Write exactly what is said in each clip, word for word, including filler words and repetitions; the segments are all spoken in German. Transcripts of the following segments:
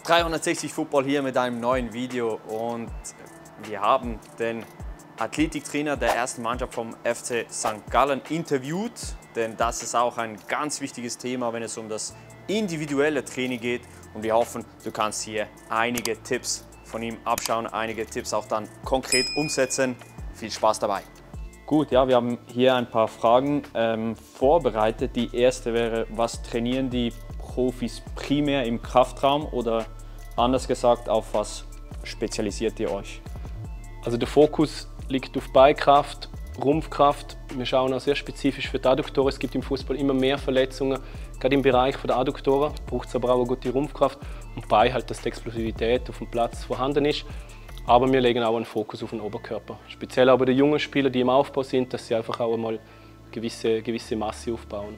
dreihundertsechzig Football hier mit einem neuen Video und wir haben den Athletiktrainer der ersten Mannschaft vom F C Sankt Gallen interviewt, denn das ist auch ein ganz wichtiges Thema, wenn es um das individuelle Training geht, und wir hoffen, du kannst hier einige Tipps von ihm abschauen, einige Tipps auch dann konkret umsetzen. Viel Spaß dabei! Gut, ja, wir haben hier ein paar Fragen ähm, vorbereitet. Die erste wäre, was trainieren die Profis primär im Kraftraum, oder anders gesagt, auf was spezialisiert ihr euch? Also der Fokus liegt auf Beinkraft, Rumpfkraft. Wir schauen auch sehr spezifisch für die Adduktoren. Es gibt im Fußball immer mehr Verletzungen, gerade im Bereich der Adduktoren. Braucht es aber auch eine gute Rumpfkraft und Bein halt, dass die Explosivität auf dem Platz vorhanden ist. Aber wir legen auch einen Fokus auf den Oberkörper. Speziell auch bei den jungen Spielern, die im Aufbau sind, dass sie einfach auch einmal gewisse, gewisse Masse aufbauen.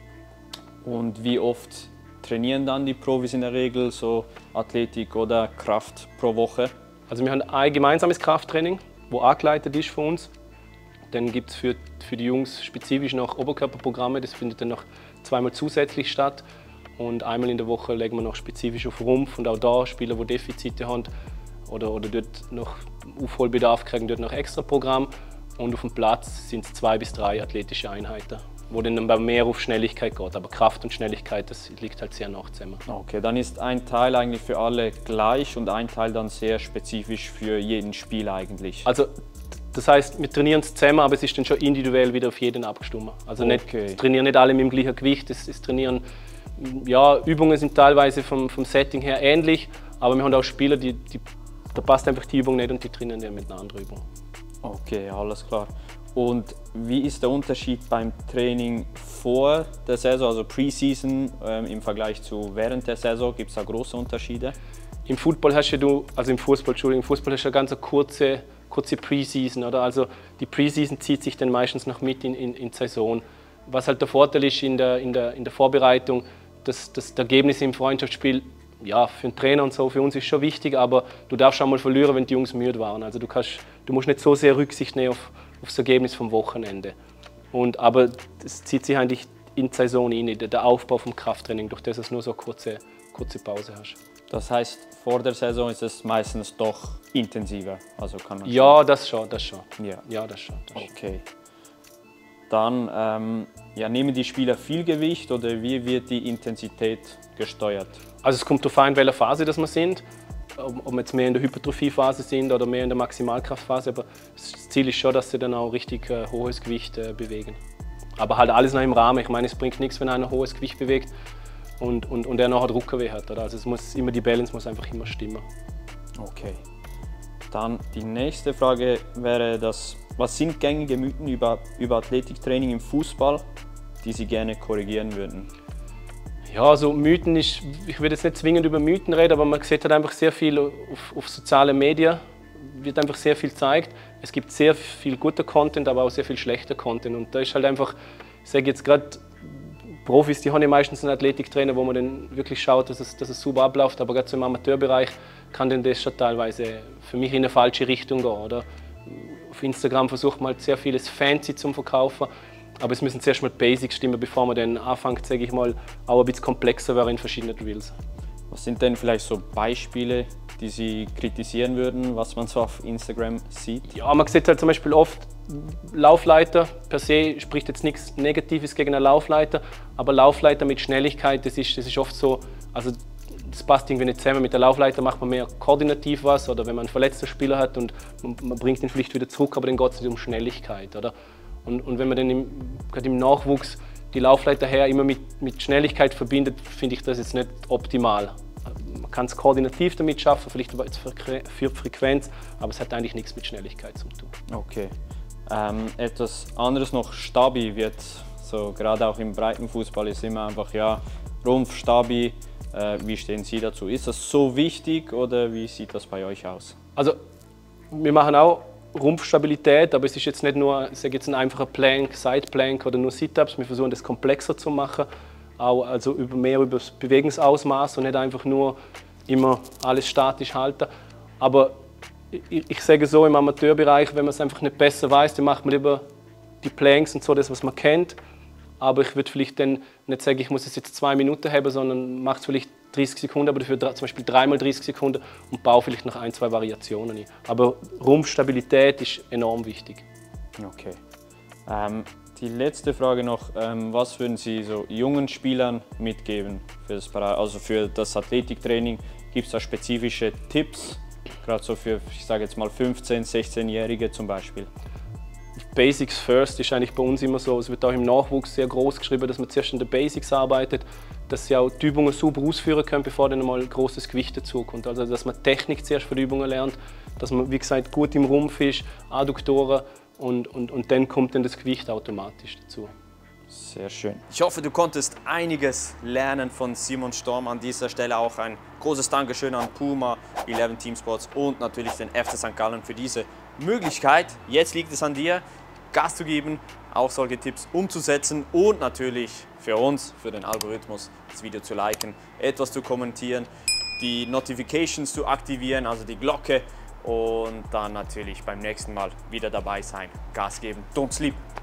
Und wie oft trainieren dann die Profis in der Regel, so Athletik oder Kraft pro Woche? Also wir haben ein gemeinsames Krafttraining, das angeleitet ist von uns. Dann gibt es für, für die Jungs spezifisch noch Oberkörperprogramme, das findet dann noch zweimal zusätzlich statt. Und einmal in der Woche legen wir noch spezifisch auf Rumpf, und auch da Spieler, die Defizite haben oder, oder dort noch Aufholbedarf kriegen, dort noch extra Programm. Und auf dem Platz sind es zwei bis drei athletische Einheiten, wo dann mehr auf Schnelligkeit geht. Aber Kraft und Schnelligkeit, das liegt halt sehr nah zusammen. Okay, dann ist ein Teil eigentlich für alle gleich und ein Teil dann sehr spezifisch für jeden Spieler eigentlich. Also, das heißt, wir trainieren es zusammen, aber es ist dann schon individuell wieder auf jeden abgestimmt. Also nicht, okay. trainieren nicht alle mit dem gleichen Gewicht. Es, es trainieren, ja, Übungen sind teilweise vom, vom Setting her ähnlich, aber wir haben auch Spieler, die, die, da passt einfach die Übung nicht und die trainieren dann mit einer anderen Übung. Okay, alles klar. Und wie ist der Unterschied beim Training vor der Saison, also Preseason, ähm, im Vergleich zu während der Saison? Gibt es da große Unterschiede? Im Fußball hast du, also im Fußball, Entschuldigung, im Fußball hast du eine ganz kurze, kurze Preseason, oder? Also die Preseason zieht sich dann meistens noch mit in, in, in die Saison. Was halt der Vorteil ist in der, in der, in der Vorbereitung, dass, dass das Ergebnis im Freundschaftsspiel, ja, für den Trainer und so, für uns ist schon wichtig, aber du darfst auch mal verlieren, wenn die Jungs müde waren. Also du, kannst, du musst nicht so sehr Rücksicht nehmen auf, auf das Ergebnis vom Wochenende. Und, aber es zieht sich eigentlich in die Saison rein, der Aufbau vom Krafttraining, durch das du nur so eine kurze, kurze Pause hast. Das heißt, vor der Saison ist es meistens doch intensiver, also kann man Ja, schon. das schon, das schon. Ja, ja das schon. Das okay. Dann ähm, ja, nehmen die Spieler viel Gewicht, oder wie wird die Intensität gesteuert? Also es kommt darauf an, in welcher Phase das wir sind. Ob wir jetzt mehr in der Hypertrophiephase sind oder mehr in der Maximalkraftphase. Aber das Ziel ist schon, dass sie dann auch richtig äh, hohes Gewicht äh, bewegen. Aber halt alles noch im Rahmen. Ich meine, es bringt nichts, wenn einer hohes Gewicht bewegt und, und, und er nachher Rückenweh hat. Oder? Also es muss immer, die Balance muss einfach immer stimmen. Okay. Dann die nächste Frage wäre, das, was sind gängige Mythen über, über Athletiktraining im Fußball, die Sie gerne korrigieren würden? Ja, also Mythen ist, ich würde jetzt nicht zwingend über Mythen reden, aber man sieht halt einfach sehr viel auf, auf sozialen Medien, wird einfach sehr viel gezeigt. Es gibt sehr viel guter Content, aber auch sehr viel schlechter Content, und da ist halt einfach, ich sage jetzt gerade, Profis, die haben ja meistens einen Athletiktrainer, wo man dann wirklich schaut, dass es, dass es super abläuft, aber gerade so im Amateurbereich kann dann das schon teilweise für mich in eine falsche Richtung gehen, oder? Auf Instagram versucht man halt sehr vieles fancy zum Verkaufen. Aber es müssen zuerst mal die Basics stimmen, bevor man dann anfängt, sage ich mal, auch ein bisschen komplexer wäre in verschiedenen Drills. Was sind denn vielleicht so Beispiele, die Sie kritisieren würden, was man so auf Instagram sieht? Ja, man sieht halt zum Beispiel oft Laufleiter. Per se spricht jetzt nichts Negatives gegen einen Laufleiter, aber Laufleiter mit Schnelligkeit, das ist, das ist oft so, also das passt irgendwie nicht zusammen. Mit der Laufleiter macht man mehr koordinativ was, oder wenn man einen verletzten Spieler hat und man, man bringt ihn vielleicht wieder zurück, aber dann geht es nicht um Schnelligkeit, oder? Und, und wenn man dann im, gerade im Nachwuchs die Laufleiter her immer mit, mit Schnelligkeit verbindet, finde ich das jetzt nicht optimal. Man kann es koordinativ damit schaffen, vielleicht für Frequenz, aber es hat eigentlich nichts mit Schnelligkeit zu tun. Okay. Ähm, etwas anderes noch, Stabi wird, so gerade auch im Breitenfußball ist immer einfach, ja, Rumpf, Stabi, äh, wie stehen Sie dazu? Ist das so wichtig, oder wie sieht das bei euch aus? Also, wir machen auch Rumpfstabilität, aber es ist jetzt nicht nur, ich sage jetzt, ein einfacher Plank, Side Plank oder nur Sit-Ups. Wir versuchen das komplexer zu machen, auch also über, mehr über das Bewegungsausmaß und nicht einfach nur immer alles statisch halten. Aber ich, ich sage so, im Amateurbereich, wenn man es einfach nicht besser weiß, dann macht man lieber die Planks und so, das, was man kennt. Aber ich würde vielleicht dann nicht sagen, ich muss es jetzt zwei Minuten haben, sondern macht es vielleicht dreißig Sekunden, aber dafür zum Beispiel dreimal dreißig Sekunden und baue vielleicht noch ein, zwei Variationen ein. Aber Rumpfstabilität ist enorm wichtig. Okay. Ähm, die letzte Frage noch, ähm, was würden Sie so jungen Spielern mitgeben für das, also für das Athletiktraining? Gibt es da spezifische Tipps, gerade so für, ich sage jetzt mal fünfzehn-, sechzehnjährige zum Beispiel? Basics first ist eigentlich bei uns immer so, es wird auch im Nachwuchs sehr groß geschrieben, dass man zuerst an den Basics arbeitet, dass sie auch die Übungen super ausführen können, bevor dann mal großes Gewicht dazukommt. Also dass man Technik zuerst für die Übungen lernt, dass man, wie gesagt, gut im Rumpf ist, Adduktoren und, und, und dann kommt dann das Gewicht automatisch dazu. Sehr schön. Ich hoffe, du konntest einiges lernen von Simon Storm. An dieser Stelle auch ein großes Dankeschön an Puma, elf Team Sports und natürlich den F C Sankt Gallen für diese Möglichkeit. Jetzt liegt es an dir, Gas zu geben, auch solche Tipps umzusetzen und natürlich für uns, für den Algorithmus, das Video zu liken, etwas zu kommentieren, die Notifications zu aktivieren, also die Glocke, und dann natürlich beim nächsten Mal wieder dabei sein. Gas geben, don't sleep.